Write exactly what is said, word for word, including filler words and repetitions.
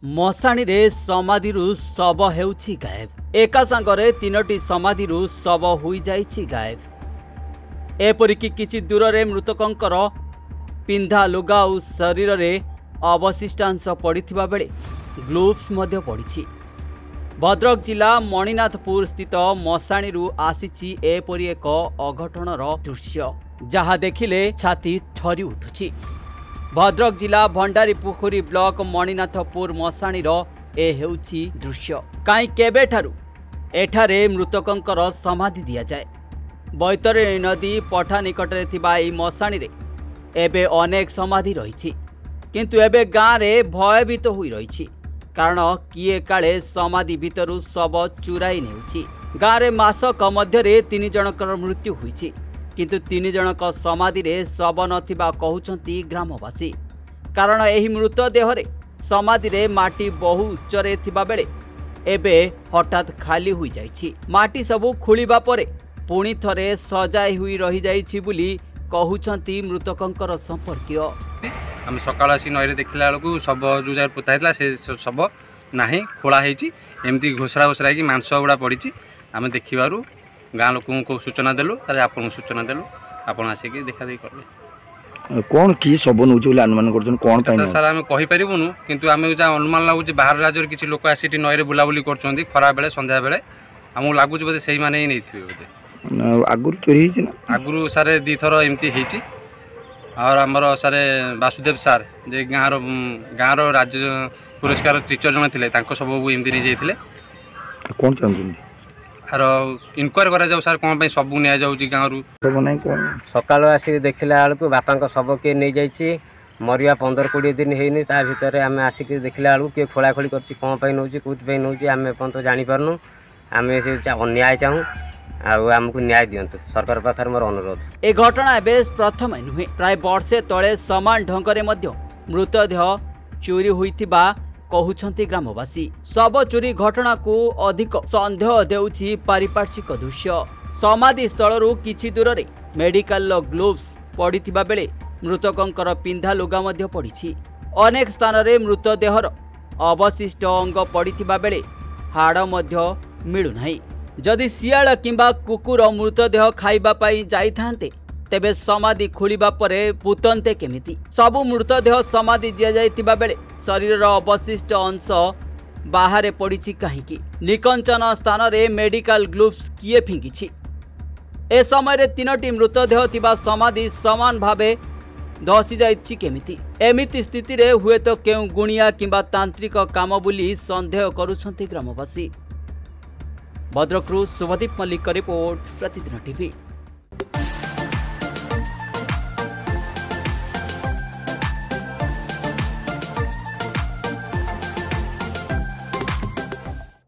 मशाणी रे समाधिरु शव हेउछि गायब। एका सांगरे तीनोटी समाधिरु शव होई जाइछि गायब। एपरिकी किछि दूर रे मृतकंकर पिंधा लुगा और शरीर रे अवशिष्टांश पड़िथिबा बेले ग्लोव्स मध्य पड़िछि। भद्रक जिला मणिनाथपुर स्थित मशाणीरु आसीछि एपरि एक अघटनर दृश्य जहा देखिले छाती ठरी उठुछि। भद्रक जिला भंडारी पोखरी ब्लॉक मणिनाथपुर मशाणीर ए हेउछि दृश्य। काई केबे ठारु एठारे मृतकंकर समाधि दिया जाए। बैतरणी नदी पठा निकट रे थिबा ई मशाणी रे एबे अनेक समाधि रहिछि, किंतु एबे गाँ रे भयभीत होई रहिछि, कारण किए काले समाधि भितरु शव चुराई नेउछि। गाँ रे मासक मध्य रे तीन जनकर मृत्यु होइछि, किंतु तीन जनक समाधि रे शव नथिबा कहउछंती ग्रामवासी। कारण एही मृतदेह रे समाधि रे माटी बहु उच्चरे थिबा बेले एबे हठात खाली होई जाइछि। माटी सबु खुलिबा परे पुणी थरे सजाई हुई रही जाइछि बुली कहउछंती मृतकंकर संपर्कीय। हम सकाळ आसी नईरे देखिला बेलू शव जो जार पोता हेतला से शव नाही खोला हेछि। एमती घोसरा घोसरा कि मांस गुड़ा पड़ी आम देखिबारु गाँ लोक को सूचना देलु, आपन सूचना देलु, आपन आसिक देखा देखी करले। कौन की सब नउछ बोले अनुमान करछन कोन पाइन सर आम कहि परिबुनु, किंतु आम जा अनुमान लागु जे बाहर राज्य किछि लोक आसी नईरे बुलाबुली करछन्ती खरा बेले संध्या बेले हमहु लागु जे सेही माने ही नैथिबे बोले। आगुर चोरी हिछि ना आगुर सारे दी थर एमती हेछि। और आमर सारे वासुदेव सार जे गाँ रो गाँ रो राज्य पुरस्कार टीचर जन थिले तांको सब एमती नै जाइथिले। कोन चाहछन आर इनक्वायर करा जाऊ सर कोन पे सब नै जाउची गाँ रु सब नै कोन सकाळ आसी देखिला बेलू बापा शव किए नहीं जाइछि। मरिया पंद्रह कोड़े दिन होनी ता भितर आम आसिक देखला बेलू किए खोलाखोली कर कौन पर नौ कौन नौ आम एपर्त जापारनु। आम से न्याय चाहूँ आमको न्याय दिंतु सरकार पाखे मोर अनुरोध। ए घटना एवं प्रथम नुहे, प्राय वर्षे तले समान ढंगरे मध्य मृतदेह चोरी होइथिबा कहउछंती ग्रामवासी। शव चोरी घटना को अधिक संदेह देउछि पारिपार्श्विक दृश्य। समाधि स्थलरू किछि दूर रे मेडिकल ग्लोव्स पड़िथिबा बेले मृतकंकर पिंधा लुगा मध्य पड़िछि। अनेक स्थान रे मृतदेहर अवशिष्ट अंग पड़िथिबा बेले हाड़ मध्य मिलु नाही। जदि सियाल किंबा कुकुर मृतदेह खाइबा पाई जाइथांते तेबे समाधि खोलिबा परे पुतंते केमिति। सबु मृतदेह समाधि दिया जाइतिबा बेले शरीर अवशिष्ट अंश बाहर पड़िछि काहीकि? निकंचन स्थान रे मेडिकल ग्लोव्स किए फिंगिछि? ए समय रे तीनोटी मृतदेह थिबा समाधि समान भावे धसी जाइछि केमिति? एमिति स्थिति रे हुए तो केउ गुणिया किंबा तांत्रिक काम बुली संदेह करुछंती ग्रामवासी। भद्रकरू शुभदीप मल्लिक रिपोर्ट, प्रतिदिन टीवी।